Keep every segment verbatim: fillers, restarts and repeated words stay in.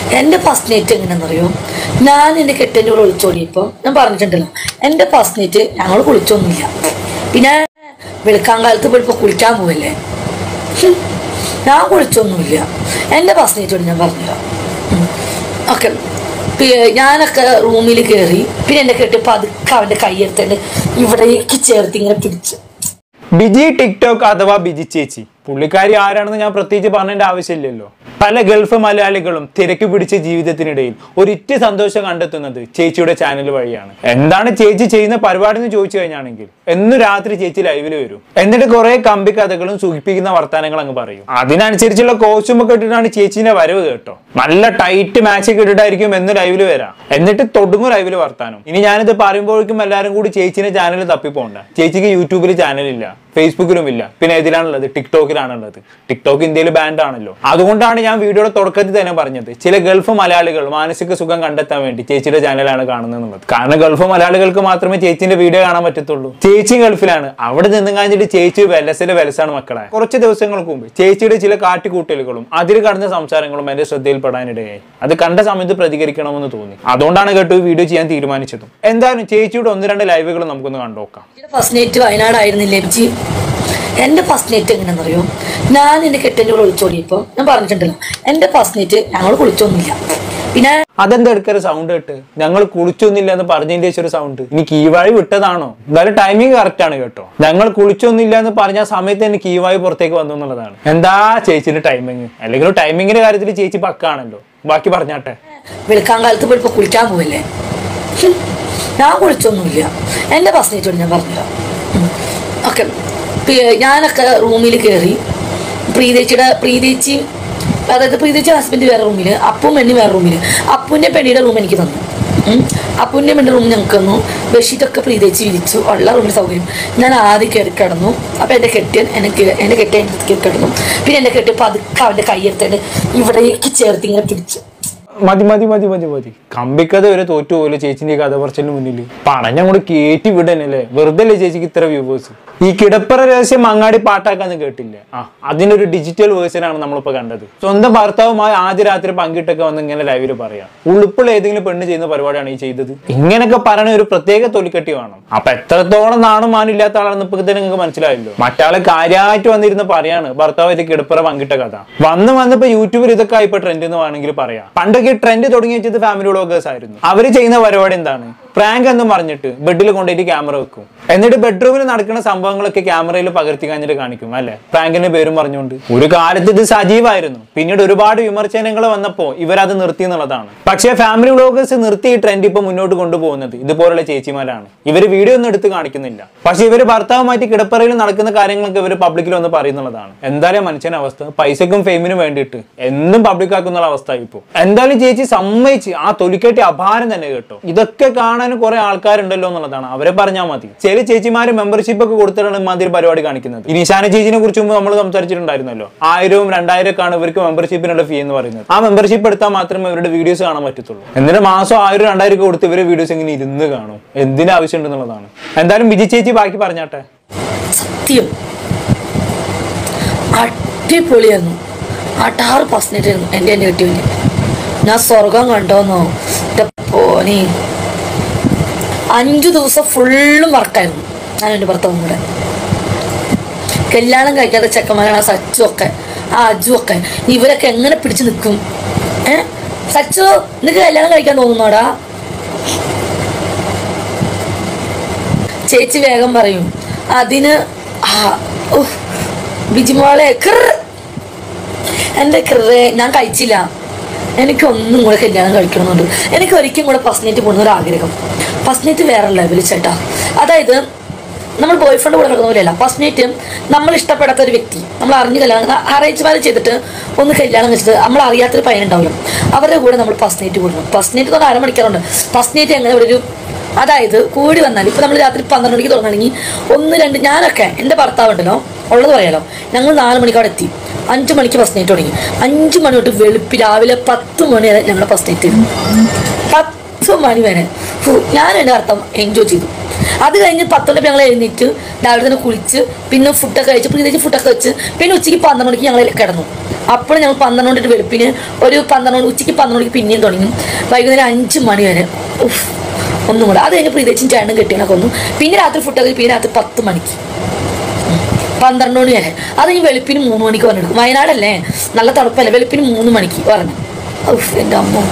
എൻ്റെ first night എങ്ങനെയാണെന്നറിയോ? ഞാൻ എൻ്റെ കെട്ടിൻ്റെ കൂടെ ഒളിച്ചോടിയപ്പോൾ ഞാൻ പറഞ്ഞിട്ടുണ്ടല്ലോ, എൻ്റെ ഫസ്റ്റ് നൈറ്റ് ഞങ്ങൾ കുളിച്ചൊന്നുമില്ല. പിന്നെ വെളുക്കാൻ കാലത്ത് പോയിപ്പോൾ കുളിക്കാൻ പോവല്ലേ, ഞാൻ കുളിച്ചൊന്നുമില്ല. എൻ്റെ ഫസ്റ്റ് നൈറ്റോട് ഞാൻ പറഞ്ഞില്ല. ഓക്കെ, ഞാനൊക്കെ റൂമിൽ കയറി. പിന്നെ എൻ്റെ കെട്ടി പതുക്കെ അവൻ്റെ കൈയെടുത്തിട്ട് ഇവിടേക്ക് ചേർത്ത് ഇങ്ങനെ പിടിച്ച്. ബിജി ടിക്ടോക്ക് അഥവാ ബിജി ചേച്ചി, പുള്ളിക്കാരി ആരാണെന്ന് ഞാൻ പ്രത്യേകിച്ച് പറഞ്ഞതിന്റെ ആവശ്യമില്ലല്ലോ. പല ഗൾഫ് മലയാളികളും തിരക്ക് പിടിച്ച ജീവിതത്തിനിടയിൽ ഒരിറ്റ് സന്തോഷം കണ്ടെത്തുന്നത് ചേച്ചിയുടെ ചാനൽ വഴിയാണ്. എന്താണ് ചേച്ചി ചെയ്യുന്ന പരിപാടി എന്ന് ചോദിച്ചു കഴിഞ്ഞാണെങ്കിൽ, എന്നു രാത്രി ചേച്ചി ലൈവിൽ വരും. എന്നിട്ട് കുറെ കമ്പി കഥകളും സൂചിപ്പിക്കുന്ന വർത്താനങ്ങൾ അങ്ങ് പറയും. അതിനനുസരിച്ചുള്ള കോസ്റ്റ്യൂം ഒക്കെ ഇട്ടിട്ടാണ് ചേച്ചിന്റെ വരവ് കേട്ടോ. നല്ല ടൈറ്റ് മാച്ച് ഒക്കെ ഇട്ടിട്ടായിരിക്കും എന്ന് ലൈവിൽ വരാം. എന്നിട്ട് തൊടുങ്ങും ലൈവിൽ വർത്താനം. ഇനി ഞാനിത് പറയുമ്പോഴേക്കും എല്ലാവരും കൂടി ചേച്ചിന്റെ ചാനൽ തപ്പിപ്പോണ്ട. ചേച്ചിക്ക് യൂട്യൂബിൽ ചാനലില്ല, ഫേസ്ബുക്കിലും ഇല്ല. പിന്നെ ഏതിലാണുള്ളത്? ടിക്ടോക്കിലാണുള്ളത്. ടിക്ടോക്ക് ഇന്ത്യയിൽ ബാൻഡ് ആണല്ലോ. അതുകൊണ്ടാണ് ഞാൻ വീഡിയോയുടെ തുടക്കത്തിൽ തന്നെ പറഞ്ഞത്, ചില ഗൾഫ് മലയാളികൾ മാനസിക സുഖം കണ്ടെത്താൻ വേണ്ടി ചേച്ചിയുടെ ചാനലാണ് കാണുന്നത്. കാരണം ഗൾഫ് മലയാളികൾക്ക് മാത്രമേ ചേച്ചിന്റെ വീഡിയോ കാണാൻ പറ്റത്തുള്ളൂ. ചേച്ചി ഗൾഫിലാണ്. അവിടെ നിന്നും കഴിഞ്ഞിട്ട് ചേച്ചി വെലസിലെ വെലസാണ് മക്കളെ. കുറച്ച് ദിവസങ്ങൾക്ക് മുമ്പ് ചേച്ചിയുടെ ചില കാട്ടിക്കൂട്ടലുകളും അതിൽ കടന്ന സംസാരങ്ങളും എന്റെ ശ്രദ്ധയിൽപ്പെടാനിടയായി. അത് കണ്ട സമയത്ത് പ്രതികരിക്കണമെന്ന് തോന്നി. അതുകൊണ്ടാണ് കേട്ടോ ഈ വീഡിയോ ചെയ്യാൻ തീരുമാനിച്ചതും. എന്തായാലും ചേച്ചിയുടെ ഒന്ന് രണ്ട് ലൈവുകൾ നമുക്കൊന്ന് കണ്ടുനോക്കാം. ഫസ്റ്റ് നൈറ്റ് വയനാടായിരുന്നില്ലേ ബിജി? എൻ്റെ ഫസ്റ്റ് നൈറ്റ് എങ്ങനെയാണെന്നറിയോ? ഞാൻ എൻ്റെ കെട്ടിൻ്റെ കൂടെ ഒളിച്ചോടിയപ്പോൾ ഞാൻ പറഞ്ഞിട്ടുണ്ടല്ലോ, എൻ്റെ ഫസ്റ്റ് നൈറ്റ് ഞങ്ങൾ കുളിച്ചൊന്നുമില്ല. പിന്നെ അതെന്താ എടുക്കൊരു സൗണ്ട് കേട്ട്? ഞങ്ങൾ കുളിച്ചൊന്നുമില്ല എന്ന് പറഞ്ഞതിന്റെ ഒരു സൗണ്ട്. ഇനി കീവാഴി വിട്ടതാണോ? എന്തായാലും ടൈമിങ് കറക്റ്റ് ആണ് കേട്ടോ. ഞങ്ങൾ കുളിച്ചൊന്നുമില്ല എന്ന് പറഞ്ഞ സമയത്ത് തന്നെ കീവാഴി പുറത്തേക്ക് വന്നു എന്നുള്ളതാണ്. എന്താ ചേച്ചിന്റെ ടൈമിങ്? അല്ലെങ്കിൽ ടൈമിങ്ങിന്റെ കാര്യത്തിൽ ചേച്ചി പക്കാണല്ലോ. ബാക്കി പറഞ്ഞാട്ടെ. വെളുക്കാൻ കാലത്ത് പോയിപ്പോൾ കുളിക്കാൻ പോവല്ലേ, ഞാൻ കുളിച്ചൊന്നുമില്ല. എൻ്റെ ഫസ്റ്റ് നൈറ്റോട് ഞാൻ പറഞ്ഞില്ല. ഓക്കെ, ഞാനൊക്കെ റൂമിൽ കയറി. പ്രീതേച്ചിയുടെ പ്രീതേച്ചി അതായത് പ്രീതേച്ചിയുടെ ഹസ്ബൻഡ് വേറെ റൂമിൽ, അപ്പും പെണ്ണി വേറെ റൂമിൽ. അപ്പുൻ്റെ പെണ്ണിയുടെ റൂം എനിക്ക് തന്നു. അപ്പുൻ്റെ പെണ്ണിൻ്റെ റൂം ഞങ്ങൾക്ക് തന്നു. ബെഡ്ഷീറ്റൊക്കെ പ്രീതേച്ചി വിരിച്ചു. ഉള്ള റൂമിൽ സൗകര്യം. ഞാൻ ആദ്യം കയറി കിടന്നു. അപ്പോൾ എൻ്റെ കെട്ടിയൻ എനിക്ക് എൻ്റെ കെട്ടിയൻ കയറി കിടന്നു. പിന്നെ എൻ്റെ കെട്ടിയ പതുക്കെ അവൻ്റെ കൈയെടുത്തിട്ട് ഇവിടേക്ക് ചേർത്ത് ഇങ്ങനെ പിടിച്ചു. മതി മതി മതി മതി മതി കമ്പിക്കഥ വരെ തോറ്റുപോലെ ചേച്ചിന്റെ കഥ പറച്ചിലിന് മുന്നിൽ പറഞ്ഞങ്ങോട്ട് കേറ്റി വിടനല്ലേ? വെറുതെ അല്ലേ ചേച്ചിക്ക് ഇത്ര വ്യൂവേഴ്സ്? ഈ കിടപ്പറ രഹസ്യം അങ്ങാടി പാട്ടാക്കാന്ന് കേട്ടില്ല? ആ, അതിനൊരു ഡിജിറ്റൽ വേർഷൻ ആണ് നമ്മളിപ്പോ കണ്ടത്. സ്വന്തം ഭർത്താവുമായി ആദ്യ രാത്രി പങ്കിട്ടൊക്കെ വന്ന് ഇങ്ങനെ ലൈവില് പറയാം. ഉളുപ്പുള്ള ഏതെങ്കിലും പെണ്ണ് ചെയ്യുന്ന പരിപാടിയാണ് ഈ ചെയ്തത്. ഇങ്ങനെയൊക്കെ പറയണ ഒരു പ്രത്യേക തൊലിക്കെട്ടി വേണം. അപ്പൊ എത്രത്തോളം നാണും മാനും ഇല്ലാത്ത ആളാണെന്ന് ഇപ്പൊ തന്നെ നിങ്ങൾക്ക് മനസ്സിലായല്ലോ. മറ്റാളെ കാര്യമായിട്ട് വന്നിരുന്ന് പറയാണ് ഭർത്താവായിട്ട് കിടപ്പറ പങ്കിട്ട കഥ. വന്ന് വന്നപ്പോ യൂട്യൂബിൽ ഇതൊക്കെ ആയിപ്പോ ട്രെൻഡ് എന്ന് വേണമെങ്കിൽ പറയാം. പണ്ടൊക്കെ ട്രെൻഡ് തുടങ്ങി വെച്ചത് ഫാമിലി വ്ളോഗേഴ്സ് ആയിരുന്നു. അവര് ചെയ്യുന്ന പരിപാടി എന്താണ്? പ്രാങ്ക് എന്ന് പറഞ്ഞിട്ട് ബെഡിൽ കൊണ്ടുപോയിട്ട് ക്യാമറ വെക്കും. എന്നിട്ട് ബെഡ്റൂമിൽ നടക്കുന്ന സംഭവങ്ങളൊക്കെ ക്യാമറയിൽ പകർത്തി കഴിഞ്ഞിട്ട് കാണിക്കും അല്ലെ? പ്രാങ്കിന്റെ പേരും പറഞ്ഞുകൊണ്ട്. ഒരു കാലത്ത് ഇത് സജീവമായിരുന്നു. പിന്നീട് ഒരുപാട് വിമർശനങ്ങൾ വന്നപ്പോ ഇവരത് നിർത്തി എന്നുള്ളതാണ്. പക്ഷേ ഫാമിലി വ്ളോഗേഴ്സ് നിർത്തി ഈ ട്രെൻഡ് ഇപ്പൊ മുന്നോട്ട് കൊണ്ടുപോകുന്നത് ഇതുപോലുള്ള ചേച്ചിമാരാണ്. ഇവര് വീഡിയോ ഒന്നും എടുത്ത് കാണിക്കുന്നില്ല. പക്ഷെ ഇവര് ഭർത്താവുമായിട്ട് കിടപ്പറയിൽ നടക്കുന്ന കാര്യങ്ങളൊക്കെ ഇവര് പബ്ലിക്കിൽ വന്ന് പറയുന്നുള്ളതാണ്. എന്തായാലും മനുഷ്യന്റെ അവസ്ഥ പൈസക്കും ഫെയിമിനും വേണ്ടിയിട്ട് എന്നും പബ്ലിക് ആക്കുന്ന അവസ്ഥ ഇപ്പോ. എന്തായാലും ചേച്ചി സമ്മതിച്ച് ആ തൊലിക്കെട്ടി അപാരം തന്നെ കേട്ടോ. ഇതൊക്കെ കാണാൻ കുറെ ആൾക്കാരുണ്ടല്ലോ എന്നുള്ളതാണ്. അവരെ പറഞ്ഞാൽ മതി. ചില ചേച്ചിമാര് മെമ്പർഷിപ്പ് ഒക്കെ കൊടുത്തിട്ടാണ് മാതിരി പരിപാടി കാണിക്കുന്നത്. ഇനി ഇഷാന ചേച്ചിനെ കുറിച്ച് മുമ്പ് നമ്മൾ സംസാരിച്ചിട്ടുണ്ടായിരുന്നല്ലോ. ആയിരവും രണ്ടായിരം ഒക്കെ ആണ് ഇവർക്ക് മെമ്പർഷിപ്പിനുള്ള ഫീ എന്ന് പറയുന്നത്. ആ മെമ്പർഷിപ്പ് എടുത്താൽ മാത്രമേ ഇവരുടെ വീഡിയോസ് കാണാൻ പറ്റത്തുള്ളൂ. എന്നിട്ട് മാസം ആയിരം രണ്ടായിരം ഒക്കെ കൊടുത്ത് ഇവരെ വീഡിയോസ് എങ്ങനെ ഇരുന്ന് കാണും? എന്തിനാ ആവശ്യം ഉണ്ടെന്നുള്ളതാണ്. എന്തായാലും ബിജി ചേച്ചി ബാക്കി പറഞ്ഞാട്ടെ. സത്യം അടിപൊളിയായിരുന്നു. അട്ടാറ് പെർസെന്റേജ് ആയിരുന്നു എൻ്റെ നെഗറ്റീവിന്. ഞാൻ സ്വർഗം കണ്ടോന്നോ പോനി. അഞ്ചു ദിവസം ഫുള്ളും വർക്കായിരുന്നു ഞാൻ എൻ്റെ ഭർത്താവും കൂടെ. കല്യാണം കഴിക്കാത്ത ചെക്കന്മാരാണ് ആ സച്ചു ഒക്കെ ആ അജു ഒക്കെ. ഇവരൊക്കെ എങ്ങനെ പിടിച്ചു നിൽക്കും? ഏ സച്ചു, നിനക്ക് കല്യാണം കഴിക്കാൻ തോന്നുന്നോടാ? ചേച്ചി വേഗം പറയും അതിന്. ആ ബിജിമോളെ കൃ എൻ്റെ കൃറേ ഞാൻ കഴിച്ചില്ല. എനിക്കൊന്നും കൂടെ കല്യാണം കഴിക്കണമെന്നുണ്ട്. എനിക്ക് ഒരിക്കലും കൂടെ ഫസ്റ്റ് നൈറ്റ് പോകുന്ന ഒരു ആഗ്രഹം. ഫസ്റ്റ് നൈറ്റ് വേറെ ലെവലിൽ ചേട്ടാ. അതായത് നമ്മൾ ബോയ് ഫ്രണ്ട് കൂടെ നടക്കുന്ന പോലെയല്ല. ഫസ്റ്റ് നൈറ്റ് നമ്മൾ ഇഷ്ടപ്പെടാത്ത ഒരു വ്യക്തി നമ്മൾ അറിഞ്ഞ് കല്യാണം അറേഞ്ച് മാരേജ് ചെയ്തിട്ട് ഒന്ന് കല്യാണം കഴിച്ചിട്ട് നമ്മൾ അറിയാത്തൊരു പയ്യനുണ്ടാവില്ല, അവരുടെ കൂടെ നമ്മൾ ഫസ്റ്റ് നൈറ്റ് കൂടണം. ഫസ്റ്റ് നൈറ്റ് തന്നെ അരമണിക്കാറുണ്ട്. ഫസ്റ്റ് നൈറ്റ് എങ്ങനെ ഇവിടെ ഒരു അതായത് കൂടി വന്നാൽ ഇപ്പോൾ നമ്മൾ രാത്രി പന്ത്രണ്ട് മണിക്ക് തുടങ്ങണമെങ്കിൽ ഒന്ന് രണ്ട് ഞാനൊക്കെ എൻ്റെ ഭർത്താവുണ്ടല്ലോ ഉള്ളത് പറയാലോ. ഞങ്ങൾ നാല് മണിക്ക് അവിടെ എത്തി. അഞ്ചു മണിക്ക് ഫസ്റ്റ് നൈറ്റ് തുടങ്ങി. അഞ്ചു മണി തൊട്ട് വെളുപ്പി രാവിലെ പത്ത് മണി വരെ ഞങ്ങളുടെ ഫസ്റ്റ് നൈറ്റ്. പത്ത് മണി വരെ ഞാൻ എൻ്റെ അർത്ഥം എൻജോയ് ചെയ്തു. അത് കഴിഞ്ഞ് പത്തൊമ്പത് ഞങ്ങൾ എഴുന്നേറ്റ് രാവിലെ തന്നെ കുളിച്ച് പിന്നെ ഫുഡൊക്കെ കഴിച്ച് പ്രീതിച്ച് ഫുഡൊക്കെ വെച്ച് പിന്നെ ഉച്ചയ്ക്ക് പന്ത്രണ്ട് മണിക്ക് ഞങ്ങൾ കിടന്നു. അപ്പോൾ ഞങ്ങൾ പന്ത്രണ്ട് മണിട്ട് വെളുപ്പിന് ഒരു പന്ത്രണ്ട് ഉച്ചയ്ക്ക് പന്ത്രണ്ട് മണിക്ക് പിന്നെയും തുടങ്ങി വൈകുന്നേരം അഞ്ച് മണി വരെ ഒന്നും കൂടെ. അത് കഴിഞ്ഞ് പ്രീതിച്ചും ചേട്ടനും കെട്ടിയണൊക്കെ ഒന്നു. പിന്നെ രാത്രി ഫുഡൊക്കെ പിന്നെ രാത്രി പത്ത് മണിക്ക് പന്ത്രണ്ട് മണി വരെ. അത് കഴിഞ്ഞ് വെളുപ്പിന് മൂന്ന് മണിക്ക് പറഞ്ഞെടുക്കും. വയനാടല്ലേ, നല്ല തണുപ്പല്ലേ, വെളുപ്പിന് മൂന്ന് മണിക്ക് പറഞ്ഞു. ഉഫ് എൻ്റെ അമ്മ.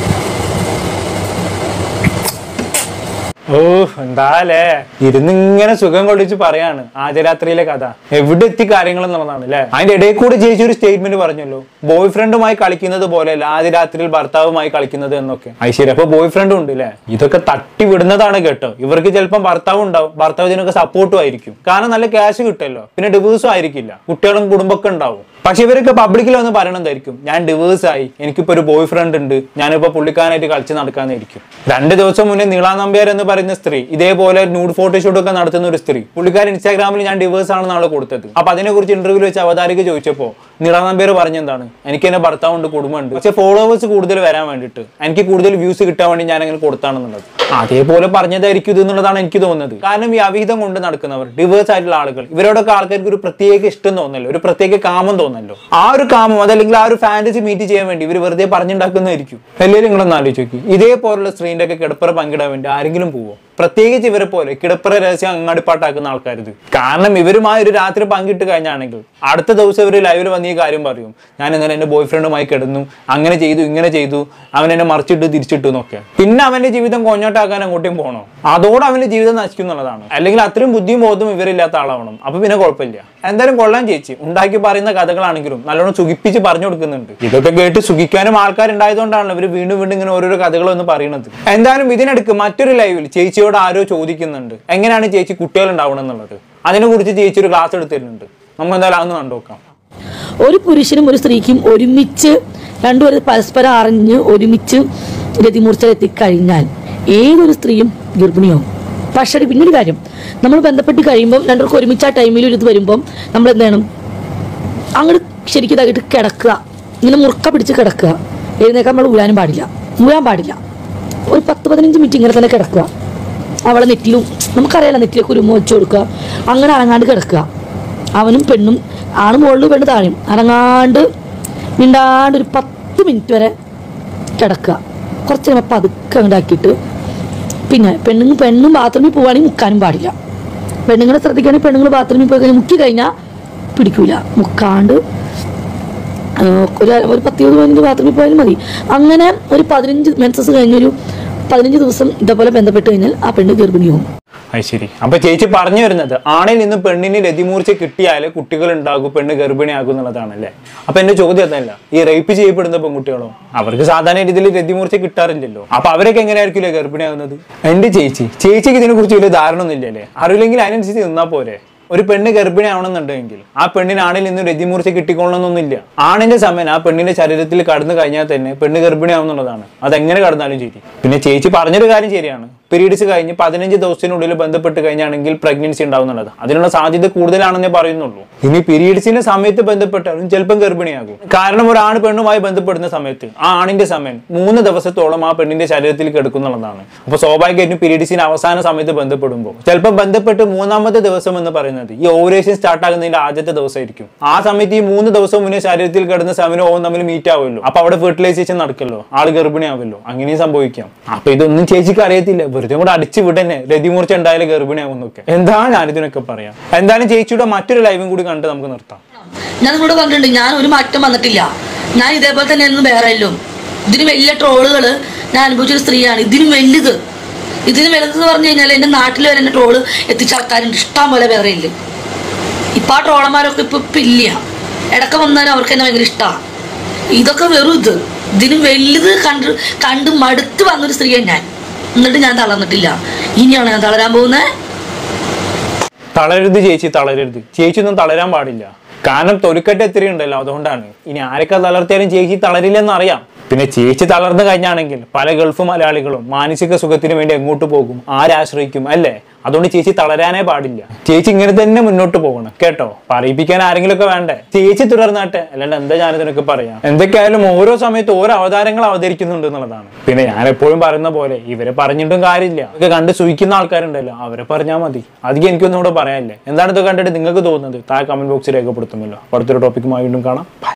ഓ എന്താലേ ഇരുന്നിങ്ങനെ സുഖം കൊള്ളിച്ച് പറയാണ് ആദ്യരാത്രിയിലെ കഥ. എവിടെ എത്തി കാര്യങ്ങൾ എന്നുള്ളതാണ് അല്ലെ. അതിന്റെ ഇടയിൽ കൂടെ ചേച്ചി ഒരു സ്റ്റേറ്റ്മെന്റ് പറഞ്ഞല്ലോ, ബോയ് ഫ്രണ്ടുമായി കളിക്കുന്നത് പോലെയല്ല ആദ്യരാത്രിയിൽ ഭർത്താവുമായി കളിക്കുന്നത് എന്നൊക്കെ. ഐശ്വര്യ അപ്പൊ ബോയ് ഫ്രണ്ടും ഉണ്ട് അല്ലെ. ഇതൊക്കെ തട്ടി വിടുന്നതാണ് കേട്ടോ. ഇവർക്ക് ചിലപ്പം ഭർത്താവ് ഉണ്ടാവും, ഭർത്താവ് ഇതിനൊക്കെ സപ്പോർട്ടും ആയിരിക്കും. കാരണം നല്ല ക്യാഷ് കിട്ടുമല്ലോ, പിന്നെ ഡിവോഴ്സും ആയിരിക്കില്ല, കുട്ടികളും കുടുംബമൊക്കെ ഉണ്ടാവും. പക്ഷെ ഇവരൊക്കെ പബ്ലിക്കിൽ വന്ന് പറയണതായിരിക്കും, ഞാൻ ഡിവോഴ്സ് ആയി, എനിക്കിപ്പോ ഒരു ബോയ് ഫ്രണ്ട് ഉണ്ട്, ഞാനിപ്പോ പുള്ളിക്കാനായിട്ട് കളിച്ച് നടക്കാന്നായിരിക്കും. രണ്ട് ദിവസം മുന്നേ നീള നമ്പ്യാർ എന്ന് പറയുന്ന സ്ത്രീ ഇതേപോലെ ന്യൂഡ് ഫോട്ടോഷൂട്ട് ഒക്കെ നടത്തുന്ന ഒരു സ്ത്രീ, പുള്ളിക്കാരൻ ഇൻസ്റ്റാഗ്രാമിൽ ഞാൻ ഡിവോഴ്സ് ആണെന്ന് ആളെ കൊടുത്തത്. അപ്പൊ അതിനെ കുറിച്ച് ഇന്റർവ്യൂവിൽ വെച്ച് അവതാരിക ചോദിച്ചപ്പോ നീള നമ്പ്യാർ പറഞ്ഞെന്താണ്, എനിക്ക് എന്നെ ഭർത്താവുണ്ട്, കുടുംബമുണ്ട്, പക്ഷെ ഫോളോവേഴ്സ് കൂടുതൽ വരാൻ വേണ്ടിയിട്ട്, എനിക്ക് കൂടുതൽ വ്യൂസ് കിട്ടാൻ വേണ്ടി ഞാൻ അങ്ങനെ കൊടുത്താണെന്നുള്ളത്. അതേപോലെ പറഞ്ഞതായിരിക്കും ഇത് എന്നുള്ളതാണ് എനിക്ക് തോന്നുന്നത്. കാരണം ഈ അവിഹിതം കൊണ്ട് നടക്കുന്നവർ, ഡിവോഴ്സ് ആയിട്ടുള്ള ആളുകൾ, ഇവരോടൊക്കെ ആൾക്കാർക്ക് ഒരു പ്രത്യേക ഇഷ്ടം തോന്നല്ലോ, ഒരു പ്രത്യേക കാമം തോന്നല്ലോ. ആ ഒരു കാമം അതല്ലെങ്കിൽ ആ ഒരു ഫാന്റസി മീറ്റ് ചെയ്യാൻ വേണ്ടി ഇവർ വെറുതെ പറഞ്ഞുണ്ടാക്കുന്നതായിരിക്കും. എല്ലാവരും നിങ്ങളൊന്ന് ആലോചിച്ച് നോക്കി, ഇതേപോലുള്ള സ്ത്രീന്റെ ഒക്കെ കിടപ്പറ പങ്കിടാൻ വേണ്ടി ആരെങ്കിലും പോവോ? പ്രത്യേകിച്ച് ഇവരെ പോലെ കിടപ്പറ രഹസ്യം അങ്ങാടിപ്പാട്ടാക്കുന്ന ആൾക്കാരിത്. കാരണം ഇവരുമായി ഒരു രാത്രി പങ്കിട്ട് കഴിഞ്ഞാണെങ്കിൽ അടുത്ത ദിവസം ഇവർ ലൈവിൽ വന്ന് ഈ കാര്യം പറയും, ഞാൻ ഇന്നലെ എന്റെ ബോയ് ഫ്രണ്ടുമായി കിടന്നു, അങ്ങനെ ചെയ്തു, ഇങ്ങനെ ചെയ്തു, അവൻ എന്നെ മറിച്ചിട്ട് തിരിച്ചിട്ടു എന്നൊക്കെ. പിന്നെ അവന്റെ ജീവിതം കൊഞ്ഞോട്ടാക്കാൻ അങ്ങോട്ടും പോകണോ? അതോടെ അവന്റെ ജീവിതം നശിക്കും എന്നുള്ളതാണ്. അല്ലെങ്കിൽ അത്രയും ബുദ്ധിയും ബോധവും ഇവരില്ലാത്ത ആളാവണം. അപ്പൊ പിന്നെ കുഴപ്പമില്ല. എന്തായാലും കൊള്ളാൻ ചേച്ചി ഉണ്ടാക്കി പറയുന്ന കഥകളാണെങ്കിലും നല്ലോണം സുഖിപ്പിച്ച് പറഞ്ഞു കൊടുക്കുന്നുണ്ട്. ഇതൊക്കെ കേട്ട് സുഖിക്കാനും ആൾക്കാരുണ്ടായതുകൊണ്ടാണല്ലോ ഇവർ വീണ്ടും വീണ്ടും ഇങ്ങനെ ഓരോരോ കഥകളൊന്ന് പറയുന്നത്. എന്തായാലും ഇതിനിടയ്ക്ക് മറ്റൊരു ലൈവിൽ ചേച്ചിയോട് ആരോ ചോദിക്കുന്നുണ്ട്, എങ്ങനെയാണ് ചേച്ചി കുട്ടികൾ ഉണ്ടാവണം എന്നുള്ളത്. അതിനെ കുറിച്ച് ചേച്ചി ഒരു ക്ലാസ് എടുത്തിട്ടുണ്ട്. നമുക്ക് എന്തായാലും അതൊന്ന് കണ്ടുനോക്കാം. ഒരു പുരുഷനും ഒരു സ്ത്രീക്കും ഒരുമിച്ച് രണ്ടുപേരും പരസ്പരം അറിഞ്ഞ് ഒരുമിച്ച് രതിമൂർച്ചയിലെത്തിക്കഴിഞ്ഞാൽ ഏതൊരു സ്ത്രീയും ഗർഭിണിയാവും. പക്ഷേ പിന്നൊരു കാര്യം, നമ്മൾ ബന്ധപ്പെട്ട് കഴിയുമ്പം രണ്ടുപേർക്ക് ഒരുമിച്ച് ആ ടൈമിൽ ഒരു ഇത് വരുമ്പം നമ്മൾ എന്ത് ചെയ്യണം, അങ്ങോട്ട് ശരിക്കും ഇതായിട്ട് കിടക്കുക, ഇങ്ങനെ മുറുക്ക പിടിച്ച് കിടക്കുക. എഴുന്നേക്കാൻ നമ്മൾ ഊരാനും പാടില്ല, ഊരാൻ പാടില്ല. ഒരു പത്ത് പതിനഞ്ച് മിനിറ്റ് ഇങ്ങനെ തന്നെ കിടക്കുക. അവളെ നെറ്റിലും നമുക്കറിയാലോ, നെറ്റിലേക്ക് ഒരു വെച്ച് കൊടുക്കുക, അങ്ങനെ അനങ്ങാണ്ട് കിടക്കുക. അവനും പെണ്ണും ആണും മുകളിലും പെണ്ണ് താഴെയും അനങ്ങാണ്ട് മിണ്ടാണ്ട് ഒരു പത്ത് മിനിറ്റ് വരെ കിടക്കുക. കുറച്ച് കഴിയുമ്പോൾ പതുക്കെ ഉണ്ടാക്കിയിട്ട് പിന്നെ പെണ്ണുങ്ങൾ പെണ്ണും ബാത്റൂമിൽ പോവുകയാണെങ്കിൽ മുക്കാനും പാടില്ല. പെണ്ണുങ്ങളെ ശ്രദ്ധിക്കുകയാണെങ്കിൽ പെണ്ണുങ്ങൾ ബാത്റൂമിൽ പോയി കഴിഞ്ഞാൽ മുക്കി കഴിഞ്ഞാൽ പിടിക്കൂല. മുക്കാണ്ട് ഒരു ഒരു പത്ത് ഇരുപത് പതിനഞ്ച് ബാത്റൂമിൽ പോയാലും മതി. അങ്ങനെ ഒരു പതിനഞ്ച് മെൻസസ് കഴിഞ്ഞൊരു പതിനഞ്ച് ദിവസം ഇതേപോലെ ബന്ധപ്പെട്ട് കഴിഞ്ഞാൽ ആ പെണ്ണ് ഗർഭിണിയാവും. അത് ശരി. അപ്പൊ ചേച്ചി പറഞ്ഞു വരുന്നത് ആണിൽ നിന്ന് പെണ്ണിന് രതിമൂർച്ച കിട്ടിയാൽ കുട്ടികൾ ഉണ്ടാകും, പെണ്ണ് ഗർഭിണിയാകും എന്നുള്ളതാണല്ലേ. അപ്പൊ എന്റെ ചോദ്യം അതല്ല, ഈ റേപ്പ് ചെയ്യപ്പെടുന്ന പെൺകുട്ടികളോ? അവർക്ക് സാധാരണ രീതിയിൽ രതിമൂർച്ച കിട്ടാറില്ലല്ലോ. അപ്പൊ അവരൊക്കെ എങ്ങനെയായിരിക്കില്ലേ ഗർഭിണിയാകുന്നത്? എന്റെ ചേച്ചി ചേച്ചിക്ക് ഇതിനെ കുറിച്ച് വലിയ ധാരണ ഒന്നും ഇല്ലല്ലേ. അറിയില്ലെങ്കിൽ അതിനനുസരിച്ച് നിന്നാ പോരെ. ഒരു പെണ്ണ് ഗർഭിണിയാവണമെന്നുണ്ടെങ്കിൽ ആ പെണ്ണിന് ആണിൽ നിന്ന് രതിമൂർച്ച കിട്ടിക്കൊള്ളണമെന്നൊന്നുമില്ല. ആണിന്റെ സമയം ആ പെണ്ണിന്റെ ശരീരത്തിൽ കടന്നു കഴിഞ്ഞാൽ തന്നെ പെണ്ണ് ഗർഭിണിയാവുന്നുള്ളതാണ്. അതെങ്ങനെ കടന്നാലും ശരി. പിന്നെ ചേച്ചി പറഞ്ഞൊരു കാര്യം ശരിയാണ്, പീരീഡ്സ് കഴിഞ്ഞ് പതിനഞ്ച് ദിവസത്തിനുള്ളിൽ ബന്ധപ്പെട്ട് കഴിഞ്ഞാണെങ്കിൽ പ്രഗ്നൻസി ഉണ്ടാവുന്നുള്ളത് അതിനുള്ള സാധ്യത കൂടുതലാണെന്നേ പറയുന്നുള്ളൂ. ഇനി പീരീഡ്സിന്റെ സമയത്ത് ബന്ധപ്പെട്ടാലും ചിലപ്പം ഗർഭിണിയാകും. കാരണം ഒരു ആണ് പെണ്ണുമായി ബന്ധപ്പെടുന്ന സമയത്ത് ആ ആണിന്റെ സമയം മൂന്ന് ദിവസത്തോളം ആ പെണ്ണിന്റെ ശരീരത്തിൽ കിടക്കുന്നുള്ളതാണ്. അപ്പൊ സ്വാഭാവികമായിട്ടും പീരീഡ്സിന്റെ അവസാന സമയത്ത് ബന്ധപ്പെടുമ്പോൾ ചിലപ്പോൾ ബന്ധപ്പെട്ട് മൂന്നാമത്തെ ദിവസം എന്ന് പറയുന്നത് ഈ ഓവുലേഷൻ സ്റ്റാർട്ട് ആകുന്നതിന്റെ ആദ്യത്തെ ദിവസമായിരിക്കും. ആ സമയത്ത് ഈ മൂന്ന് ദിവസം മുന്നേ ശരീരത്തിൽ കിടന്ന സെവനും ഓവും തമ്മിൽ മീറ്റ് ആവുമല്ലോ. അപ്പൊ അവിടെ ഫെർട്ടിലൈസേഷൻ നടക്കല്ലോ, ആള് ഗർഭിണിയാവല്ലോ. അങ്ങനെയും സംഭവിക്കാം. അപ്പൊ ഇതൊന്നും ചേച്ചിക്ക് അറിയത്തില്ല, വെറുതെ കൂടെ അടിച്ചു വിടന്നെ രതിമൂർച്ച ഉണ്ടായാലും ഗർഭിണിയാവുന്നൊക്കെ. എന്താ ഞാനിതിനൊക്കെ പറയാം. എന്തായാലും ചേച്ചിയുടെ മറ്റൊരു ലൈവും കൂടി കണ്ട് നമുക്ക് നിർത്താം. ഞാൻ നിങ്ങളോട് പറഞ്ഞിട്ടുണ്ട്, ഞാൻ ഒരു മാറ്റം വന്നിട്ടില്ല. ഞാൻ ഇതേപോലെ തന്നെ ഒന്നും വേറെ അല്ലോ. ഇതിന് വലിയ ട്രോളുകള് ഞാൻ അനുഭവിച്ചൊരു സ്ത്രീയാണ്. ഇതിനും വലുത് ഇതിന് വലുതെന്ന് പറഞ്ഞു കഴിഞ്ഞാൽ എൻ്റെ നാട്ടിൽ വരെ എന്നെ ട്രോള് എത്തിച്ച ആൾക്കാരുണ്ട്, ഇഷ്ടം പോലെ വേറെ ഇല്ല. ഇപ്പം ആ ട്രോളന്മാരൊക്കെ ഇപ്പം ഇപ്പം ഇല്ല. ഇടയ്ക്ക് വന്നാലും അവർക്ക് എന്നെ ഭയങ്കര ഇഷ്ടമാണ്. ഇതൊക്കെ വെറും ഇത് ഇതിനും വലുത് കണ്ട് കണ്ട് മടുത്ത് വന്നൊരു സ്ത്രീയാണ് ഞാൻ. എന്നിട്ട് ഞാൻ തളർന്നിട്ടില്ല. ഇനിയാണ് ഞാൻ തളരാൻ പോകുന്നത്. തളരരുത് ചേച്ചി, തളരരുത് ചേച്ചി. ഒന്നും തളരാൻ പാടില്ല. കാരണം തൊലിക്കെട്ട് എത്രയും ഉണ്ടല്ലോ, അതുകൊണ്ടാണ്. ഇനി ആരൊക്കെ തളർത്തിയാലും ചേച്ചി തളരില്ലെന്ന് അറിയാം. പിന്നെ ചേച്ചി തളർന്നു കഴിഞ്ഞാണെങ്കിൽ പല ഗൾഫ് മലയാളികളും മാനസിക സുഖത്തിന് വേണ്ടി എങ്ങോട്ട് പോകും, ആരാശ്രയിക്കും അല്ലേ? അതുകൊണ്ട് ചേച്ചി തളരാനേ പാടില്ല. ചേച്ചി ഇങ്ങനെ തന്നെ മുന്നോട്ട് പോകണം കേട്ടോ. പറയിപ്പിക്കാൻ ആരെങ്കിലും ഒക്കെ വേണ്ടേ? ചേച്ചി തുടർന്നാട്ടെ, അല്ലാണ്ട് എന്താ ഞാനിതിനൊക്കെ പറയാം. എന്തൊക്കെയായാലും ഓരോ സമയത്ത് ഓരോ അവതാരങ്ങൾ അവതരിക്കുന്നുണ്ട് എന്നുള്ളതാണ്. പിന്നെ ഞാൻ എപ്പോഴും പറയുന്ന പോലെ ഇവരെ പറഞ്ഞിട്ടും കാര്യമില്ല. ഇതൊക്കെ കണ്ട് സൂഹിക്കുന്ന ആൾക്കാരുണ്ടല്ലോ, അവരെ പറഞ്ഞാൽ മതി. അധികം എനിക്കൊന്നും കൂടെ പറയാനില്ലേ. എന്താണ് ഇത് കണ്ടിട്ട് നിങ്ങൾക്ക് തോന്നുന്നത്? താഴെ കമന്റ് ബോക്സിൽ രേഖപ്പെടുത്തുമല്ലോ. അടുത്തൊരു ടോപ്പിക്കുമായി വീണ്ടും കാണാം.